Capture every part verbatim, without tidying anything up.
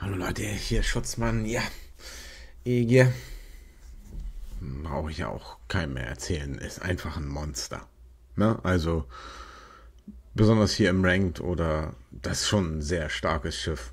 Hallo Leute, hier Schutzmann. Ja, Ege, brauche ich ja auch keinem mehr erzählen, ist einfach ein Monster. Ne? Also, besonders hier im Ranked oder das ist schon ein sehr starkes Schiff,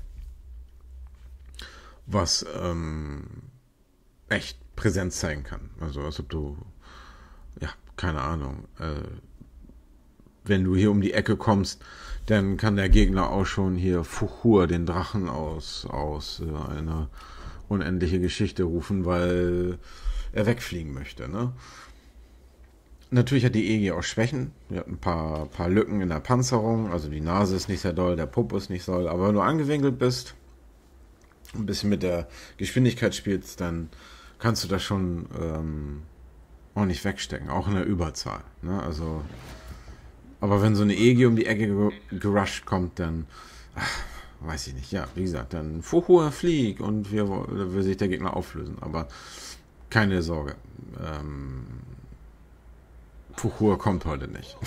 was ähm, echt Präsenz zeigen kann. Also, als ob du, ja, keine Ahnung, äh, wenn du hier um die Ecke kommst, dann kann der Gegner auch schon hier Fuchur, den Drachen aus, aus äh, einer unendliche Geschichte rufen, weil er wegfliegen möchte. Ne? Natürlich hat die E G auch Schwächen. Die hat ein paar, paar Lücken in der Panzerung. Also die Nase ist nicht sehr doll, der Popo ist nicht so doll. Aber wenn du angewinkelt bist, ein bisschen mit der Geschwindigkeit spielst, dann kannst du das schon ähm, auch nicht wegstecken. Auch in der Überzahl. Ne? Also, aber wenn so eine E G um die Ecke gerusht kommt, dann ach, weiß ich nicht. Ja, wie gesagt, dann Fuchur flieg und wir, will sich der Gegner auflösen. Aber keine Sorge. Ähm, Fuchur kommt heute nicht.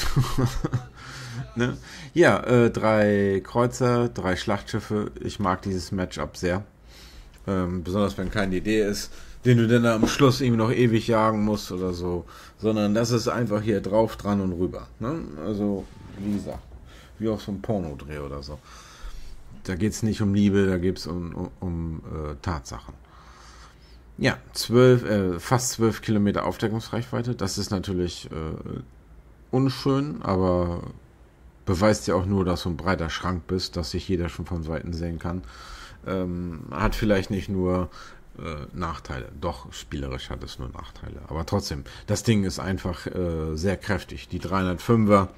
Ne? Ja, äh, drei Kreuzer, drei Schlachtschiffe. Ich mag dieses Matchup sehr. Ähm, besonders wenn keine Idee ist, den du dann am Schluss irgendwie noch ewig jagen musst oder so. Sondern das ist einfach hier drauf, dran und rüber. Ne? Also, wie gesagt, wie auf so einem Pornodreh oder so. Da geht es nicht um Liebe, da geht es um, um, um äh, Tatsachen. Ja, zwölf, äh, fast zwölf Kilometer Aufdeckungsreichweite. Das ist natürlich äh, unschön, aber beweist ja auch nur, dass du ein breiter Schrank bist, dass sich jeder schon von Weitem sehen kann. Ähm, hat vielleicht nicht nur äh, Nachteile. Doch, spielerisch hat es nur Nachteile. Aber trotzdem, das Ding ist einfach äh, sehr kräftig. Die dreihundertfünfer,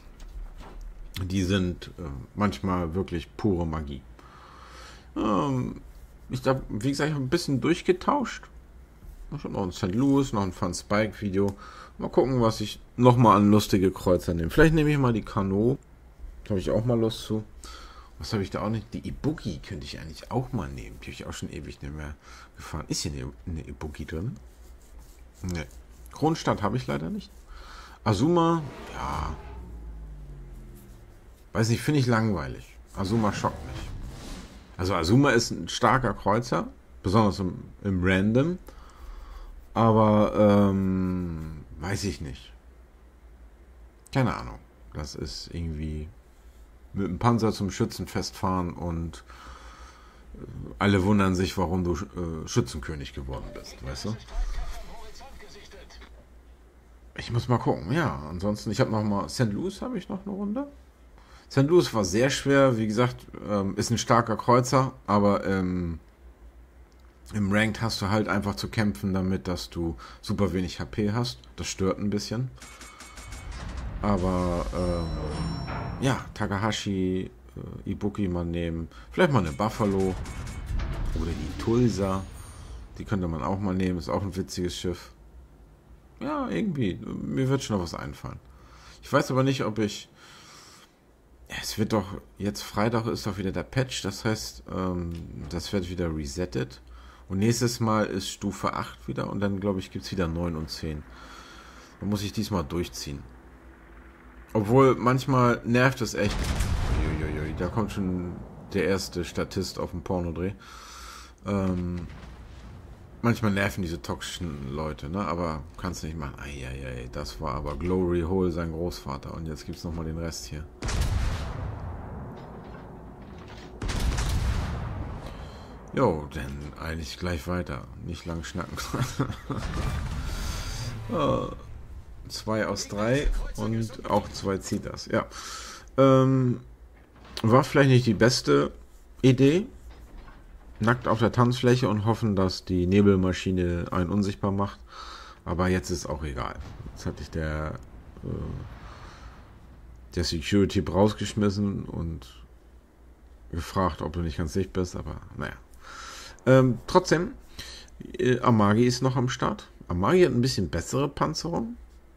die sind äh, manchmal wirklich pure Magie. Ähm, Ich habe, wie gesagt, ich habe ein bisschen durchgetauscht. Ich habe noch ein Sankt Louis, noch ein Fun Spike Video. Mal gucken, was ich nochmal an lustige Kreuzer nehme. Vielleicht nehme ich mal die Kano. Da habe ich auch mal Lust zu. Was habe ich da auch nicht? Die Ibuki könnte ich eigentlich auch mal nehmen. Die habe ich auch schon ewig nicht mehr gefahren. Ist hier eine, eine Ibuki drin? Ne. Kronstadt habe ich leider nicht. Azuma, ja. Weiß nicht, finde ich langweilig. Azuma schockt mich. Also Azuma ist ein starker Kreuzer, besonders im, im Random, aber ähm, weiß ich nicht. Keine Ahnung. Das ist irgendwie mit dem Panzer zum Schützenfest fahren und alle wundern sich, warum du äh, Schützenkönig geworden bist, weißt du? Ich muss mal gucken, ja. Ansonsten, ich habe noch mal, Sankt Louis habe ich noch eine Runde. Sankt Louis war sehr schwer, wie gesagt, ähm, ist ein starker Kreuzer, aber ähm, im Ranked hast du halt einfach zu kämpfen damit, dass du super wenig H P hast. Das stört ein bisschen. Aber ähm, ja, Takahashi, äh, Ibuki mal nehmen. Vielleicht mal eine Buffalo oder die Tulsa. Die könnte man auch mal nehmen, ist auch ein witziges Schiff. Ja, irgendwie, mir wird schon noch was einfallen. Ich weiß aber nicht, ob ich... Ja, es wird doch, jetzt Freitag ist doch wieder der Patch, das heißt, ähm, das wird wieder resettet. Und nächstes Mal ist Stufe acht wieder und dann, glaube ich, gibt es wieder neun und zehn. Da muss ich diesmal durchziehen. Obwohl, manchmal nervt es echt. Uiuiui, da kommt schon der erste Statist auf dem Pornodreh. Ähm, manchmal nerven diese toxischen Leute, ne? Aber kannst nicht machen. Eieiei, das war aber Glory Hole, sein Großvater. Und jetzt gibt es nochmal den Rest hier. Jo, dann eigentlich gleich weiter. Nicht lang schnacken. oh, zwei aus drei und auch zwei Zitas. Ja. Ähm, war vielleicht nicht die beste Idee. Nackt auf der Tanzfläche und hoffen, dass die Nebelmaschine einen unsichtbar macht. Aber jetzt ist auch egal. Jetzt hatte ich der, äh, der Security rausgeschmissen und gefragt, ob du nicht ganz dicht bist. Aber naja. Ähm, trotzdem, äh, Amagi ist noch am Start. Amagi hat ein bisschen bessere Panzerung.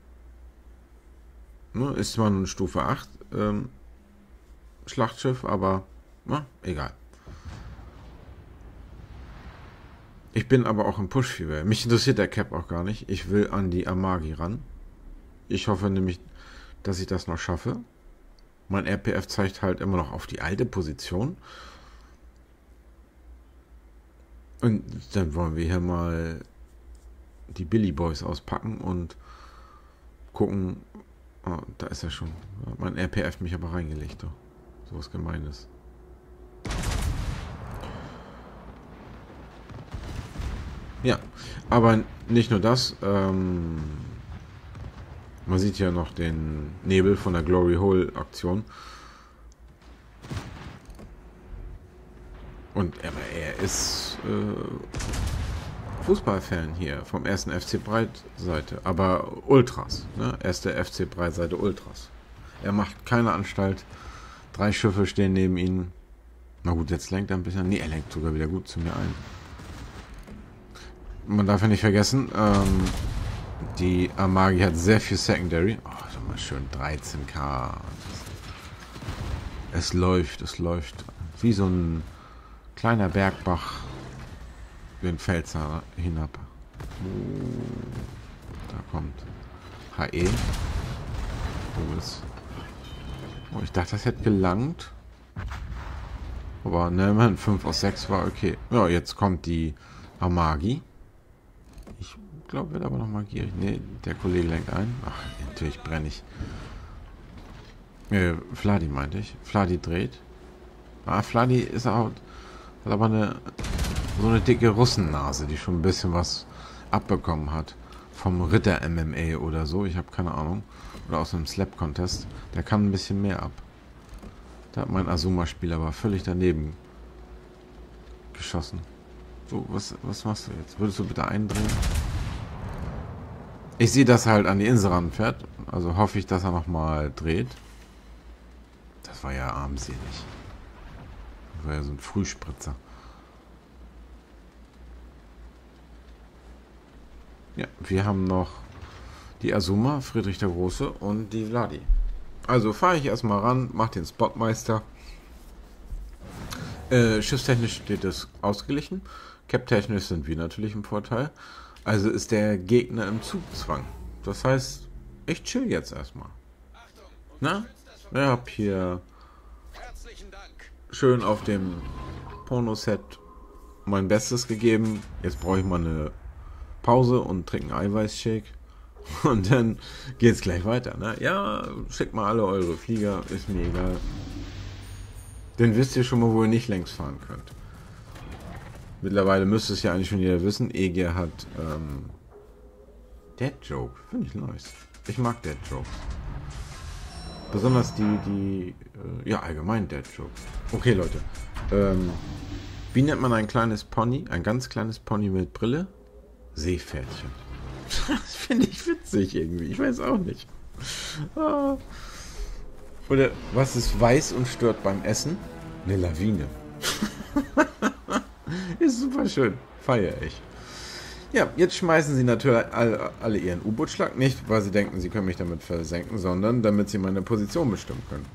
Ne, ist zwar ein Stufe acht ähm, Schlachtschiff, aber na, egal. Ich bin aber auch im Push-Fieber. Mich interessiert der Cap auch gar nicht. Ich will an die Amagi ran. Ich hoffe nämlich, dass ich das noch schaffe. Mein R P F zeigt halt immer noch auf die alte Position. Und dann wollen wir hier mal die Billy Boys auspacken und gucken. Oh, da ist er schon. Mein R P F mich aber reingelegt. Doch. So was Gemeines. Ja, aber nicht nur das. Ähm, man sieht ja noch den Nebel von der Glory Hole Aktion. Und er, er ist äh, Fußballfan hier vom ersten F C Breitseite, aber Ultras, ne? Erste F C Breitseite Ultras. Er macht keine Anstalt. Drei Schiffe stehen neben ihm. Na gut, jetzt lenkt er ein bisschen. Nee, er lenkt sogar wieder gut zu mir ein. Man darf ja nicht vergessen, ähm, die Amagi hat sehr viel Secondary. Oh, schau mal schön, dreizehn K. Es läuft, es läuft. Wie so ein kleiner Bergbach den Pfälzer hinab. Da kommt H E. Wo ist? Oh, ich dachte, das hätte gelangt. Aber ne, fünf aus sechs war okay. Ja, jetzt kommt die Amagi. Ich glaube, wird aber noch mal gierig. Ne, der Kollege lenkt ein. Ach, natürlich brenne ich. Äh, Vladi meinte ich. Vladi dreht. Ah, Vladi ist auch... Hat aber eine... So eine dicke Russennase, die schon ein bisschen was abbekommen hat. Vom Ritter-M M A oder so. Ich habe keine Ahnung. Oder aus einem Slap-Contest. Der kann ein bisschen mehr ab. Da hat mein Azuma-Spieler aber völlig daneben geschossen. So, was, was machst du jetzt? Würdest du bitte eindrehen? Ich sehe, dass er halt an die Insel ranfährt. Also hoffe ich, dass er nochmal dreht. Das war ja armselig. Das war ja so ein Frühspritzer. Ja, wir haben noch die Azuma, Friedrich der Große und die Vladi. Also fahre ich erstmal ran, mache den Spotmeister. Äh, schiffstechnisch steht es ausgeglichen. Cap-technisch sind wir natürlich im Vorteil. Also ist der Gegner im Zugzwang. Das heißt, ich chill jetzt erstmal. Na? Ich hab hier schön auf dem Pornoset mein Bestes gegeben. Jetzt brauche ich mal eine Pause und trinke einen Eiweißshake. Und dann geht's gleich weiter. Ne? Ja, schickt mal alle eure Flieger, ist mir egal. Dann wisst ihr schon mal, wo ihr nicht längs fahren könnt. Mittlerweile müsste es ja eigentlich schon jeder wissen. Eger hat ähm, Dead Joke. Finde ich nice. Ich mag Dead Jokes. Besonders die, die, äh, ja allgemein Dead Jokes. Okay Leute. Ähm, wie nennt man ein kleines Pony? Ein ganz kleines Pony mit Brille? Seepferdchen. Das finde ich witzig irgendwie. Ich weiß auch nicht. Ah. Oder was ist weiß und stört beim Essen? Eine Lawine. Ist super schön. Feier ich. Ja, jetzt schmeißen sie natürlich alle, alle ihren U-Boot-Schlag. Nicht, weil sie denken, sie können mich damit versenken, sondern damit sie meine Position bestimmen können.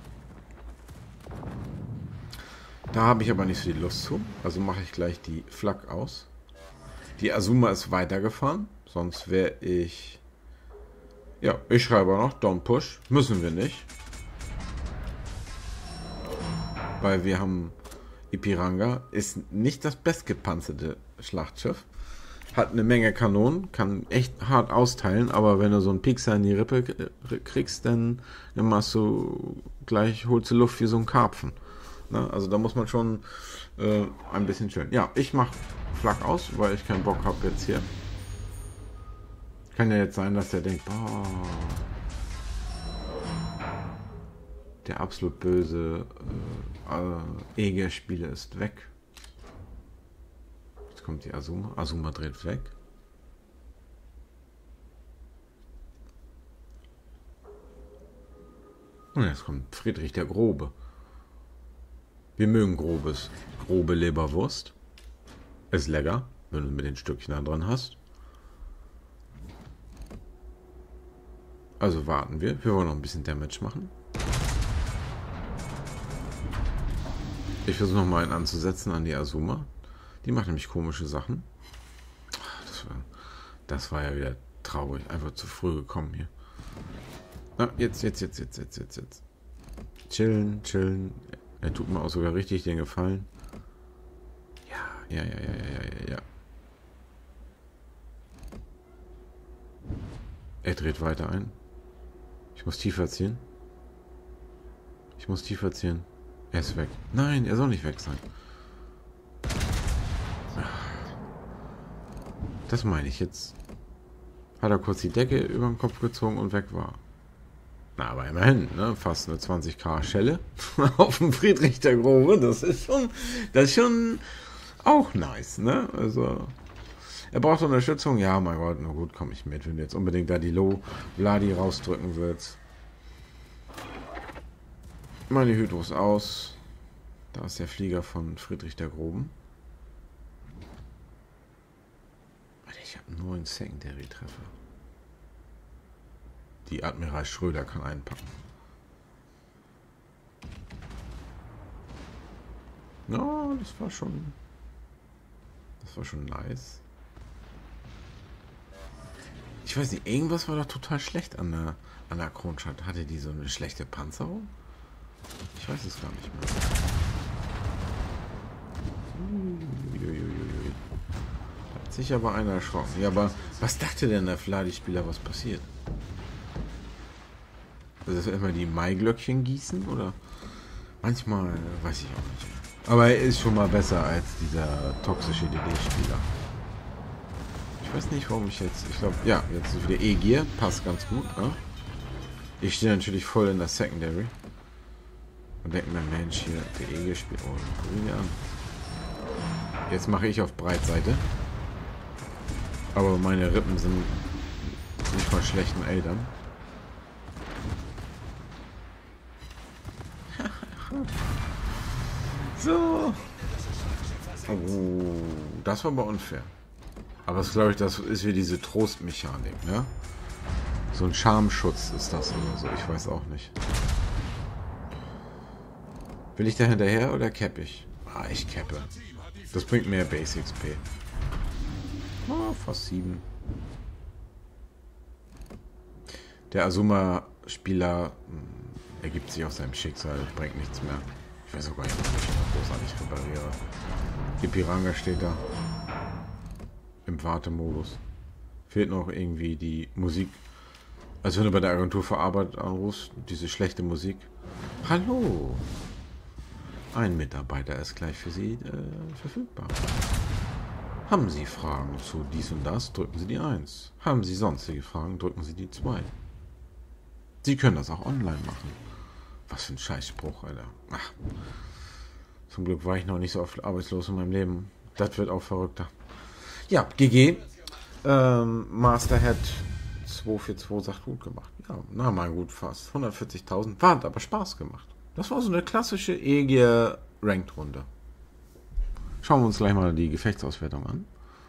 Da habe ich aber nicht so die Lust zu. Also mache ich gleich die Flak aus. Die Azuma ist weitergefahren. Sonst wäre ich... Ja, ich schreibe noch Don't Push. Müssen wir nicht. Weil wir haben... Ipiranga ist nicht das bestgepanzerte Schlachtschiff. Hat eine Menge Kanonen, kann echt hart austeilen, aber wenn du so einen Piekser in die Rippe kriegst, dann, dann machst du gleich, holst du Luft wie so ein Karpfen. Ne? Also da muss man schon äh, ein bisschen chillen. Ja, ich mache Flak aus, weil ich keinen Bock habe jetzt hier. Kann ja jetzt sein, dass der denkt, boah, der absolut böse äh, Eger-Spieler ist weg. Jetzt kommt die Azuma. Azuma dreht weg. Und jetzt kommt Friedrich der Grobe. Wir mögen grobes, grobe Leberwurst. Ist lecker, wenn du mit den Stückchen da dran hast. Also warten wir. Wir wollen noch ein bisschen Damage machen. Ich versuche noch mal einen anzusetzen an die Azuma. Die macht nämlich komische Sachen. Das war, das war ja wieder traurig. Einfach zu früh gekommen hier. Na, jetzt, jetzt, jetzt, jetzt, jetzt, jetzt, jetzt. Chillen, chillen. Er tut mir auch sogar richtig den Gefallen. Ja, ja, ja, ja, ja, ja, ja. Er dreht weiter ein. Ich muss tiefer ziehen. Ich muss tiefer ziehen. Er ist weg. Nein, er soll nicht weg sein. Das meine ich jetzt. Hat er kurz die Decke über den Kopf gezogen und weg war. Na, aber immerhin, ne? Fast eine zwanzig K Schelle auf dem Friedrich der Grobe. Das ist schon, das ist schon auch nice, ne? Also, er braucht Unterstützung. Ja, mein Gott, na gut, komm ich mit. Wenn du jetzt unbedingt da die Low Vladi rausdrücken willst. Meine Hydros aus. Da ist der Flieger von Friedrich der Groben. Ich habe nur einen Secondary-Treffer. Die Admiral Schröder kann einpacken. No, das war schon... Das war schon nice. Ich weiß nicht, irgendwas war da total schlecht an der, an der Kronstadt. Hatte die so eine schlechte Panzerung? Ich weiß es gar nicht mehr. Uiuiui. Da hat sich aber einer erschrocken. Ja, aber was dachte denn der Vladi-Spieler, was passiert? Das ist immer die Maiglöckchen gießen, oder? Manchmal weiß ich auch nicht mehr. Aber er ist schon mal besser als dieser toxische D D-Spieler. Ich weiß nicht, warum ich jetzt... Ich glaube, ja, jetzt ist wieder E-Gear. Passt ganz gut, ne? Ich stehe natürlich voll in der Secondary. Und denke mir, Mensch, hier, der E-Gear spielt... Oh, guck ihn mir an. Jetzt mache ich auf Breitseite. Aber meine Rippen sind nicht von schlechten Eltern. So. Oh, das war aber unfair. Aber das glaube ich, das ist wie diese Trostmechanik, ne? So ein Schamschutz ist das oder so, ich weiß auch nicht. Will ich da hinterher oder capp ich? Ah, ich cappe. Das bringt mehr Base X P. Oh, fast sieben. Der Azuma-Spieler ergibt sich aus seinem Schicksal, bringt nichts mehr. Ich weiß auch gar nicht, ob ich noch großartig repariere. Die Piranga steht da. Im Wartemodus. Fehlt noch irgendwie die Musik. Also wenn du bei der Agentur für Arbeit anrufst, diese schlechte Musik. Hallo! Ein Mitarbeiter ist gleich für Sie äh, verfügbar. Haben Sie Fragen zu dies und das, drücken Sie die eins. Haben Sie sonstige Fragen, drücken Sie die zwei. Sie können das auch online machen. Was für ein Scheißspruch, Alter. Ach. Zum Glück war ich noch nicht so oft arbeitslos in meinem Leben. Das wird auch verrückter. Ja, G G. Ähm, Masterhead zwei vier zwei sagt gut gemacht. Ja, na mal gut fast. hundertvierzigtausend. War, hat aber Spaß gemacht. Das war so eine klassische E G Ranked-Runde. Schauen wir uns gleich mal die Gefechtsauswertung an.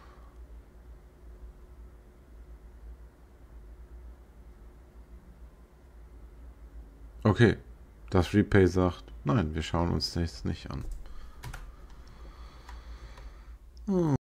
Okay, das Replay sagt, nein, wir schauen uns das nicht an.